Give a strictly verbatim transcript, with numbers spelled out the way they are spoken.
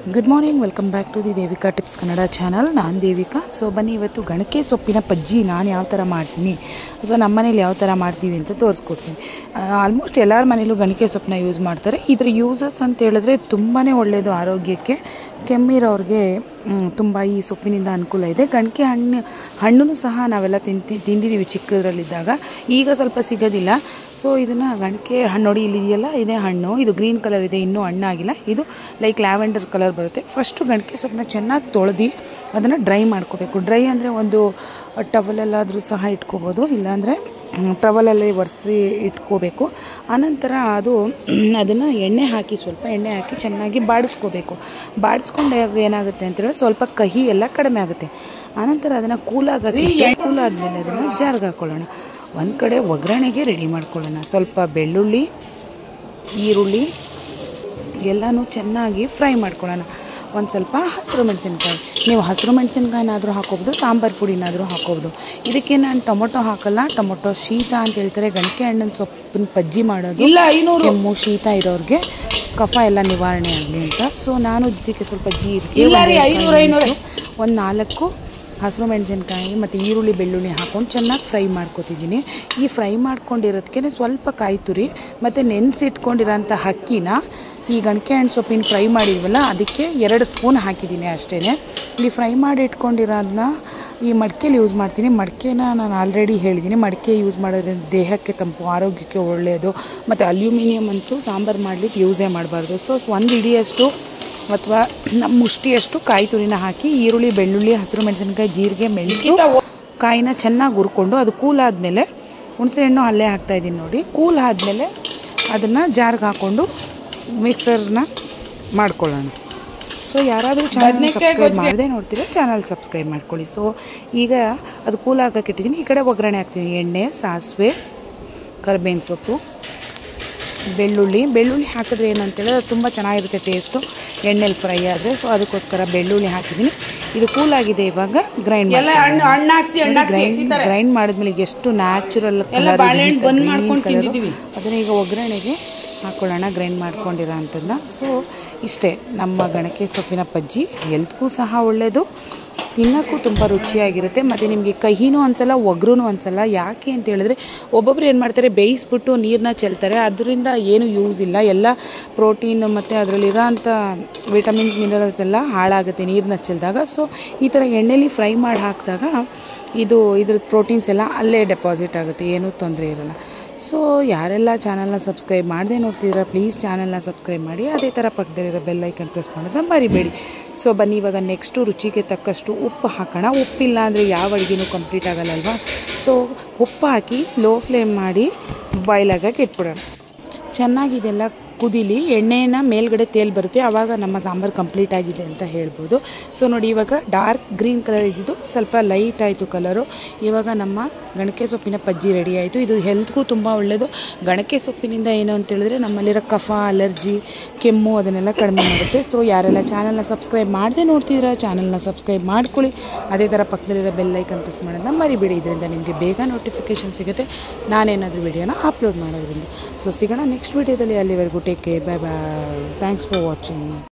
Good morning, welcome back to the Devika tips Kannada channel. ನಾನು Devika. So ಬನ್ನಿ, ಇವತ್ತು ಗಣಕೆ ಸೊಪ್ಪಿನ ಪಜ್ಜಿ ನಾನು ಯಾವ ಥರ ಮಾಡ್ತೀನಿ ಅಥವಾ ನಮ್ಮ ಮನೇಲಿ ಯಾವ ಥರ ಮಾಡ್ತೀವಿ ಅಂತ ತೋರಿಸ್ಕೊಡ್ತೀನಿ. ಆಲ್ಮೋಸ್ಟ್ ಎಲ್ಲರ ಮನೇಲೂ ಗಣಕೆ ಸೊಪ್ಪನ್ನ ಯೂಸ್ ಮಾಡ್ತಾರೆ. ಇದ್ರ ಯೂಸಸ್ ಅಂತ ಹೇಳಿದ್ರೆ ತುಂಬಾ ಒಳ್ಳೆಯದು ಆರೋಗ್ಯಕ್ಕೆ. ಕೆಮ್ಮಿರೋರಿಗೆ ತುಂಬ ಈ ಸೊಪ್ಪಿನಿಂದ ಅನುಕೂಲ ಇದೆ. ಗಣಕೆ ಹಣ್ಣು ಹಣ್ಣು ಸಹ ನಾವೆಲ್ಲ ತಿಂತಿ ತಿಂದಿದ್ದೀವಿ ಚಿಕ್ಕದ್ರಲ್ಲಿದ್ದಾಗ. ಈಗ ಸ್ವಲ್ಪ ಸಿಗೋದಿಲ್ಲ. ಸೊ ಇದನ್ನು ಗಣಕೆ ಹಣ್ಣು ನೋಡಿ, ಇಲ್ಲಿದೆಯಲ್ಲ, ಇದೇ ಹಣ್ಣು. ಇದು ಗ್ರೀನ್ ಕಲರ್ ಇದೆ, ಇನ್ನೂ ಹಣ್ಣಾಗಿಲ್ಲ. ಇದು ಲೈಕ್ ಲ್ಯಾವೆಂಡರ್ ಕಲರ್ ಬರುತ್ತೆ. ಫಸ್ಟು ಗಣಕೆ ಸೊಪ್ಪನ್ನ ಚೆನ್ನಾಗಿ ತೊಳೆದು ಅದನ್ನು ಡ್ರೈ ಮಾಡ್ಕೋಬೇಕು. ಡ್ರೈ ಅಂದರೆ ಒಂದು ಟವಲಲ್ಲಾದರೂ ಸಹ ಇಟ್ಕೋಬೋದು, ಇಲ್ಲಾಂದರೆ ಟವಲಲ್ಲಿ ಒರೆಸಿ ಇಟ್ಕೋಬೇಕು. ಆನಂತರ ಅದು ಅದನ್ನು ಎಣ್ಣೆ ಹಾಕಿ ಸ್ವಲ್ಪ ಎಣ್ಣೆ ಹಾಕಿ ಚೆನ್ನಾಗಿ ಬಾಡಿಸ್ಕೋಬೇಕು. ಬಾಡಿಸ್ಕೊಂಡಾಗ ಏನಾಗುತ್ತೆ ಅಂತೇಳಿದ್ರೆ ಸ್ವಲ್ಪ ಕಹಿ ಎಲ್ಲ ಕಡಿಮೆ ಆಗುತ್ತೆ. ಆನಂತರ ಅದನ್ನು ಕೂಲಾಗಿ ಕೂಲಾದ್ಮೇಲೆ ಅದನ್ನು ಜಾರ್ಗೆ ಹಾಕ್ಕೊಳ್ಳೋಣ. ಒಂದು ಕಡೆ ಒಗ್ಗರಣೆಗೆ ರೆಡಿ ಮಾಡ್ಕೊಳ್ಳೋಣ. ಸ್ವಲ್ಪ ಬೆಳ್ಳುಳ್ಳಿ, ಈರುಳ್ಳಿ ಎಲ್ಲನೂ ಚೆನ್ನಾಗಿ ಫ್ರೈ ಮಾಡ್ಕೊಳ್ಳೋಣ. ಒಂದು ಸ್ವಲ್ಪ ಹಸಿರು ಮೆಣಸಿನ್ಕಾಯಿ, ನೀವು ಹಸಿರು ಮೆಣಸಿನ್ಕಾಯಿನಾದರೂ ಹಾಕೋಬೋದು, ಸಾಂಬಾರು ಪುಡಿನಾದರೂ ಹಾಕೋಬೋದು. ಇದಕ್ಕೆ ನಾನು ಟೊಮೊಟೊ ಹಾಕಲ್ಲ. ಟೊಮೊಟೊ ಶೀತ ಅಂತ ಹೇಳ್ತಾರೆ. ಗಣಕೆ ಹಣ್ಣಿನ ಸೊಪ್ಪಿನ ಪಜ್ಜಿ ಮಾಡೋದು ಇಲ್ಲ, ಐನೂರು ಕೆಮ್ಮು ಶೀತ ಇರೋರಿಗೆ ಕಫ ಎಲ್ಲ ನಿವಾರಣೆ ಆಗಲಿ ಅಂತ. ಸೊ ನಾನು ಇದಕ್ಕೆ ಸ್ವಲ್ಪ ಜೀರಿಗೆ, ಒಂದು ನಾಲ್ಕು ಹಸಿರು ಮೆಣಸಿನ್ಕಾಯಿ ಮತ್ತು ಈರುಳ್ಳಿ ಬೆಳ್ಳುಳ್ಳಿ ಹಾಕ್ಕೊಂಡು ಚೆನ್ನಾಗಿ ಫ್ರೈ ಮಾಡ್ಕೊತಿದ್ದೀನಿ. ಈ ಫ್ರೈ ಮಾಡ್ಕೊಂಡಿರೋದಕ್ಕೆ ಸ್ವಲ್ಪ ಕಾಯಿ ತುರಿ ಮತ್ತು ನೆನೆಸಿಟ್ಕೊಂಡಿರೋಂಥ ಅಕ್ಕಿನ ಈ ಗಣಕೆ ಹಣ್ಣು ಸೊಪ್ಪಿನ ಫ್ರೈ ಮಾಡಿದ್ವಲ್ಲ ಅದಕ್ಕೆ ಎರಡು ಸ್ಪೂನ್ ಹಾಕಿದ್ದೀನಿ ಅಷ್ಟೇ. ಇಲ್ಲಿ ಫ್ರೈ ಮಾಡಿ ಇಟ್ಕೊಂಡಿರೋದನ್ನ ಈ ಮಡಿಕೆಲಿ ಯೂಸ್ ಮಾಡ್ತೀನಿ. ಮಡಿಕೆನ ನಾನು ಆಲ್ರೆಡಿ ಹೇಳಿದ್ದೀನಿ, ಮಡಿಕೆ ಯೂಸ್ ಮಾಡೋದ್ರಿಂದ ದೇಹಕ್ಕೆ ತಂಪು, ಆರೋಗ್ಯಕ್ಕೆ ಒಳ್ಳೆಯದು. ಮತ್ತು ಅಲ್ಯೂಮಿನಿಯಂ ಅಂತೂ ಸಾಂಬಾರು ಮಾಡಲಿಕ್ಕೆ ಯೂಸೇ ಮಾಡಬಾರ್ದು. ಸೊ ಒಂದು ಇಡಿಯಷ್ಟು ಅಥವಾ ನಮ್ಮ ಮುಷ್ಟಿಯಷ್ಟು ಕಾಯಿ ತುರಿನ ಹಾಕಿ ಈರುಳ್ಳಿ ಬೆಳ್ಳುಳ್ಳಿ ಹಸಿರು ಮೆಣಸಿನ್ಕಾಯಿ ಜೀರಿಗೆ ಮೆಣಸು ಕಾಯಿನ ಚೆನ್ನಾಗಿ ಹುರ್ಕೊಂಡು ಅದು ಕೂಲ್ ಆದಮೇಲೆ ಹುಣಸೆಹಣ್ಣು ಅಲ್ಲೇ ಹಾಕ್ತಾಯಿದ್ದೀನಿ ನೋಡಿ. ಕೂಲ್ ಆದಮೇಲೆ ಅದನ್ನು ಜಾರ್ಗೆ ಹಾಕ್ಕೊಂಡು ಮಿಕ್ಸರ್ನ ಮಾಡ್ಕೊಳ್ಳೋಣ. ಸೊ ಯಾರಾದರೂ ಚಾನಲ್ ಸಬ್ಸ್ಕ್ರೈಬ್ ಮಾಡದೆ ನೋಡ್ತೀರಾ, ಚಾನಲ್ ಸಬ್ಸ್ಕ್ರೈಬ್ ಮಾಡ್ಕೊಳ್ಳಿ. ಸೊ ಈಗ ಅದು ಕೂಲ್ ಹಾಕಕ್ಕೆ ಇಟ್ಟಿದ್ದೀನಿ. ಈ ಕಡೆ ಒಗ್ಗರಣೆ ಹಾಕ್ತೀನಿ. ಎಣ್ಣೆ, ಸಾಸಿವೆ, ಕರಿಬೇವಿನ ಸೊಪ್ಪು, ಬೆಳ್ಳುಳ್ಳಿ. ಬೆಳ್ಳುಳ್ಳಿ ಹಾಕಿದ್ರೆ ಏನಂತೇಳಿದ್ರೆ ಅದು ತುಂಬ ಚೆನ್ನಾಗಿರುತ್ತೆ ಟೇಸ್ಟು ಎಣ್ಣೆಲಿ ಫ್ರೈ ಆದರೆ. ಸೊ ಅದಕ್ಕೋಸ್ಕರ ಬೆಳ್ಳುಳ್ಳಿ ಹಾಕಿದ್ದೀನಿ. ಇದು ಕೂಲ್ ಆಗಿದೆ. ಇವಾಗ ಗ್ರೈಂಡ್ ಗ್ರೈಂಡ್ ಗ್ರೈಂಡ್ ಮಾಡಿದ್ಮೇಲೆ ಎಷ್ಟು ನ್ಯಾಚುರಲ್ ಕಲರ್ ಅದನ್ನ ಈಗ ಒಗ್ಗರಣೆಗೆ ಹಾಕ್ಕೊಳ್ಳೋಣ, ಗ್ರೈಂಡ್ ಮಾಡ್ಕೊಂಡಿರೋ ಅಂಥದ್ದನ್ನ. ಸೊ ಇಷ್ಟೇ ನಮ್ಮ ಗಣಕೆ ಸೊಪ್ಪಿನ ಪಜ್ಜಿ. ಹೆಲ್ತ್ಗೂ ಸಹ ಒಳ್ಳೆಯದು, ತಿನ್ನೋಕ್ಕೂ ತುಂಬ ರುಚಿಯಾಗಿರುತ್ತೆ. ಮತ್ತು ನಿಮಗೆ ಕಹಿನೂ ಅನಿಸಲ್ಲ, ಒಗ್ರೂ ಅನಿಸಲ್ಲ. ಯಾಕೆ ಅಂತ ಹೇಳಿದ್ರೆ ಒಬ್ಬೊಬ್ರು ಏನು ಮಾಡ್ತಾರೆ, ಬೇಯಿಸ್ಬಿಟ್ಟು ನೀರನ್ನ ಚೆಲ್ತಾರೆ. ಅದರಿಂದ ಏನೂ ಯೂಸ್ ಇಲ್ಲ. ಎಲ್ಲ ಪ್ರೋಟೀನ್ ಮತ್ತು ಅದರಲ್ಲಿರೋ ಅಂಥ ವಿಟಮಿನ್ಸ್ ಮಿನರಲ್ಸ್ ಎಲ್ಲ ಹಾಳಾಗುತ್ತೆ ನೀರನ್ನ ಚೆಲ್ಲಿದಾಗ. ಸೊ ಈ ಥರ ಎಣ್ಣೆಲಿ ಫ್ರೈ ಮಾಡಿ ಹಾಕಿದಾಗ ಇದು ಇದ್ರದ್ದು ಪ್ರೋಟೀನ್ಸ್ ಎಲ್ಲ ಅಲ್ಲೇ ಡೆಪಾಸಿಟ್ ಆಗುತ್ತೆ, ಏನೂ ತೊಂದರೆ ಇರೋಲ್ಲ. ಸೊ ಯಾರೆಲ್ಲ ಚಾನಲ್ನ ಸಬ್ಸ್ಕ್ರೈಬ್ ಮಾಡದೆ ನೋಡ್ತಿದ್ದೀರಾ, ಪ್ಲೀಸ್ ಚಾನಲ್ನ ಸಬ್ಸ್ಕ್ರೈಬ್ ಮಾಡಿ. ಅದೇ ಥರ ಪಕ್ಕದಲ್ಲಿರೋ ಬೆಲ್ ಐಕನ್ ಪ್ರೆಸ್ ಮಾಡೋದನ್ನ ಮರಿಬೇಡಿ. ಸೊ ಬನ್ನಿ, ಇವಾಗ ನೆಕ್ಸ್ಟು ರುಚಿಗೆ ತಕ್ಕಷ್ಟು ಉಪ್ಪು ಹಾಕೋಣ. ಉಪ್ಪಿಲ್ಲ ಅಂದರೆ ಯಾವ ಅಡುಗೆನೂ ಕಂಪ್ಲೀಟ್ ಆಗಲ್ಲಲ್ವ. ಸೊ ಉಪ್ಪು ಹಾಕಿ ಲೋ ಫ್ಲೇಮ್ ಮಾಡಿ ಬಾಯ್ಲ್ ಆಗಕ್ಕೆ ಇಟ್ಬಿಡೋಣ. ಚೆನ್ನಾಗಿ ಇದೆಲ್ಲ ಕುದೀಲಿ, ಎಣ್ಣೆನ ಮೇಲ್ಗಡೆ ತೇಲ್ ಬರುತ್ತೆ, ಆವಾಗ ನಮ್ಮ ಸಾಂಬಾರು ಕಂಪ್ಲೀಟ್ ಆಗಿದೆ ಅಂತ ಹೇಳ್ಬೋದು. ಸೊ ನೋಡಿ, ಇವಾಗ ಡಾರ್ಕ್ ಗ್ರೀನ್ ಕಲರ್ ಇದ್ದಿದ್ದು ಸ್ವಲ್ಪ ಲೈಟ್ ಆಯಿತು ಕಲರು. ಇವಾಗ ನಮ್ಮ ಗಣಕೆ ಸೊಪ್ಪಿನ ಪಜ್ಜಿ ರೆಡಿ ಆಯಿತು. ಇದು ಹೆಲ್ತ್ಗೂ ತುಂಬ ಒಳ್ಳೆಯದು. ಗಣಕೆ ಸೊಪ್ಪಿನಿಂದ ಏನು ಅಂತೇಳಿದ್ರೆ ನಮ್ಮಲ್ಲಿರೋ ಕಫ, ಅಲರ್ಜಿ, ಕೆಮ್ಮು ಅದನ್ನೆಲ್ಲ ಕಡಿಮೆ ಮಾಡುತ್ತೆ. ಸೊ ಯಾರೆಲ್ಲ ಚಾನಲ್ನ ಸಬ್ಸ್ಕ್ರೈಬ್ ಮಾಡದೆ ನೋಡ್ತಿದ್ದೀರಾ, ಚಾನಲ್ನ ಸಬ್ಸ್ಕ್ರೈಬ್ ಮಾಡ್ಕೊಳ್ಳಿ. ಅದೇ ಥರ ಪಕ್ಕದಲ್ಲಿರೋ ಬೆಲ್ ಐಕನ್ ಪ್ರೆಸ್ ಮಾಡೋದನ್ನ ಮರಿಬೇಡಿ. ಇದರಿಂದ ನಿಮಗೆ ಬೇಗ ನೋಟಿಫಿಕೇಷನ್ ಸಿಗುತ್ತೆ ನಾನೇನಾದರೂ ವಿಡಿಯೋನ ಅಪ್ಲೋಡ್ ಮಾಡೋದ್ರಿಂದ. ಸೊ ಸಿಗೋಣ ನೆಕ್ಸ್ಟ್ ವಿಡಿಯೋದಲ್ಲಿ. ಅಲ್ಲಿವರೆಗೂ take care, bye bye. Thanks for watching.